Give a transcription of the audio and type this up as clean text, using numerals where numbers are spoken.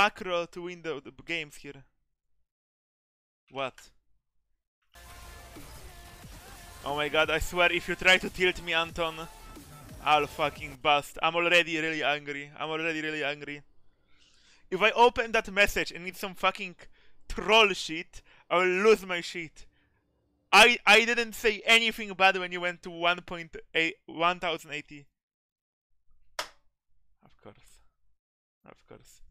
macro to win the games here. What? Oh my god, I swear if you try to tilt me, Anton, I'll fucking bust. I'm already really angry. If I open that message and it's some fucking troll shit, I will lose my shit. I didn't say anything bad when you went to 1.8 1080. Of course.